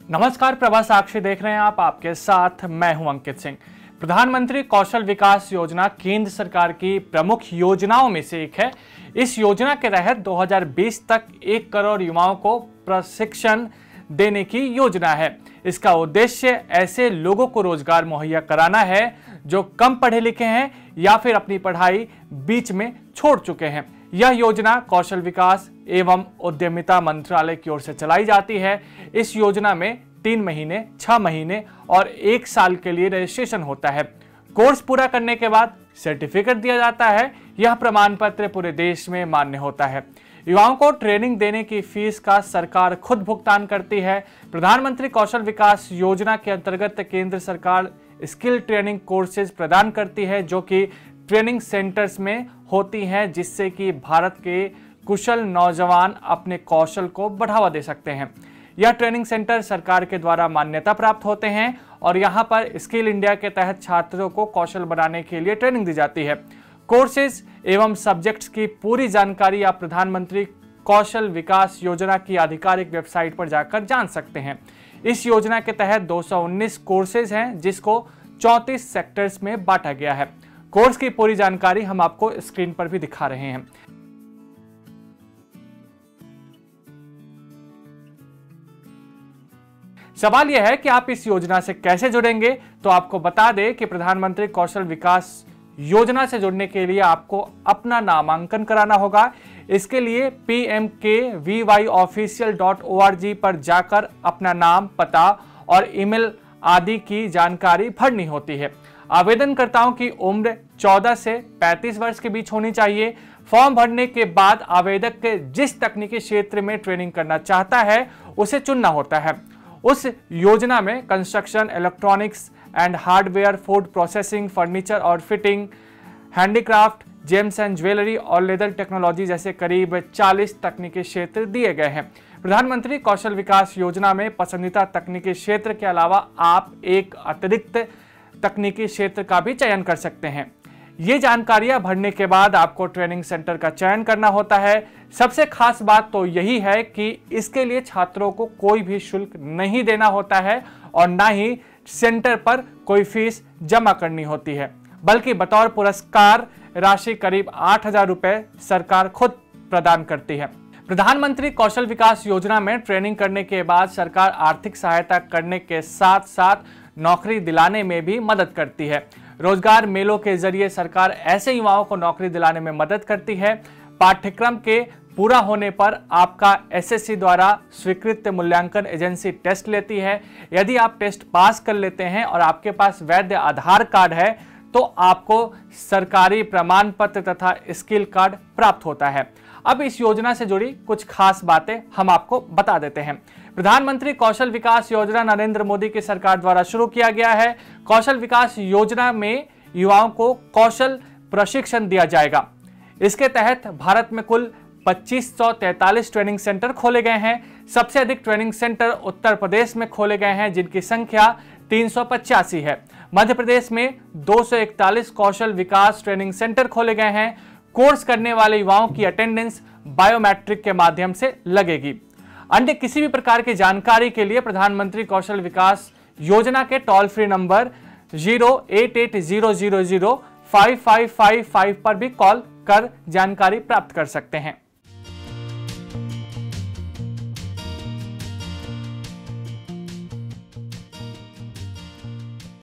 नमस्कार, प्रभा साक्षी देख रहे हैं आप। आपके साथ मैं हूं अंकित सिंह। प्रधानमंत्री कौशल विकास योजना केंद्र सरकार की प्रमुख योजनाओं में से एक है। इस योजना के तहत 2020 तक 1 करोड़ युवाओं को प्रशिक्षण देने की योजना है। इसका उद्देश्य ऐसे लोगों को रोजगार मुहैया कराना है जो कम पढ़े लिखे हैं या फिर अपनी पढ़ाई बीच में छोड़ चुके हैं। यह योजना कौशल विकास एवं उद्यमिता मंत्रालय की ओर से चलाई जाती है। इस योजना में 3 महीने, 6 महीने और 1 साल के लिए रजिस्ट्रेशन होता है। कोर्स पूरा करने के बाद सर्टिफिकेट दिया जाता है। यह प्रमाण पत्र पूरे देश में मान्य होता है। युवाओं को ट्रेनिंग देने की फीस का सरकार खुद भुगतान करती है। प्रधानमंत्री कौशल विकास योजना के अंतर्गत केंद्र सरकार स्किल ट्रेनिंग कोर्सेज प्रदान करती है जो कि ट्रेनिंग सेंटर्स में होती हैं, जिससे कि भारत के कुशल नौजवान अपने कौशल को बढ़ावा दे सकते हैं। यह ट्रेनिंग सेंटर सरकार के द्वारा मान्यता प्राप्त होते हैं और यहाँ पर स्किल इंडिया के तहत छात्रों को कौशल बढ़ाने के लिए ट्रेनिंग दी जाती है। कोर्सेज एवं सब्जेक्ट्स की पूरी जानकारी आप प्रधानमंत्री कौशल विकास योजना की आधिकारिक वेबसाइट पर जाकर जान सकते हैं। इस योजना के तहत 219 कोर्सेज हैं जिसको 34 सेक्टर्स में बांटा गया है। कोर्स की पूरी जानकारी हम आपको स्क्रीन पर भी दिखा रहे हैं। सवाल यह है कि आप इस योजना से कैसे जुड़ेंगे। तो आपको बता दें कि प्रधानमंत्री कौशल विकास योजना से जुड़ने के लिए आपको अपना नामांकन कराना होगा। इसके लिए pmkvyofficial.org पर जाकर अपना नाम, पता और ईमेल आदि की जानकारी भरनी होती है। आवेदनकर्ताओं की उम्र 14 से 35 वर्ष के बीच होनी चाहिए। फॉर्म भरने के बाद आवेदक के जिस तकनीकी क्षेत्र में ट्रेनिंग करना चाहता है उसे चुनना होता है। उस योजना में construction, electronics and hardware, food processing, furniture और fitting, handicraft, gems and jewellery और लेदर टेक्नोलॉजी जैसे करीब 40 तकनीकी क्षेत्र दिए गए हैं। प्रधानमंत्री कौशल विकास योजना में पसंदीदा तकनीकी क्षेत्र के अलावा आप एक अतिरिक्त तकनीकी क्षेत्र का भी चयन कर सकते हैं। ये जानकारियां भरने के बाद आपको ट्रेनिंग सेंटर का चयन करना होता है। सबसे खास बात तो यही है कि इसके लिए छात्रों को कोई भी शुल्क नहीं देना होता है और ना ही सेंटर पर कोई फीस जमा करनी होती है, बल्कि बतौर पुरस्कार राशि करीब 8,000 रुपए सरकार खुद प्रदान करती है। प्रधानमंत्री कौशल विकास योजना में ट्रेनिंग करने के बाद सरकार आर्थिक सहायता करने के साथ साथ नौकरी दिलाने में भी मदद करती है। रोजगार मेलों के जरिए सरकार ऐसे युवाओं को नौकरी दिलाने में मदद करती है। पाठ्यक्रम के पूरा होने पर आपका एसएससी द्वारा स्वीकृत मूल्यांकन एजेंसी टेस्ट लेती है। यदि आप टेस्ट पास कर लेते हैं और आपके पास वैध आधार कार्ड है तो आपको सरकारी प्रमाण पत्र तथा स्किल कार्ड प्राप्त होता है। अब इस योजना से जुड़ी कुछ खास बातें हम आपको बता देते हैं। प्रधानमंत्री कौशल विकास योजना नरेंद्र मोदी की सरकार द्वारा शुरू किया गया है। कौशल विकास योजना में युवाओं को कौशल प्रशिक्षण दिया जाएगा। इसके तहत भारत में कुल 2543 ट्रेनिंग सेंटर खोले गए हैं। सबसे अधिक ट्रेनिंग सेंटर उत्तर प्रदेश में खोले गए हैं जिनकी संख्या 385 है। मध्य प्रदेश में 241 कौशल विकास ट्रेनिंग सेंटर खोले गए हैं। कोर्स करने वाले युवाओं की अटेंडेंस बायोमेट्रिक के माध्यम से लगेगी। अन्य किसी भी प्रकार की जानकारी के लिए प्रधानमंत्री कौशल विकास योजना के टोल फ्री नंबर 08800055555 पर भी कॉल कर जानकारी प्राप्त कर सकते हैं।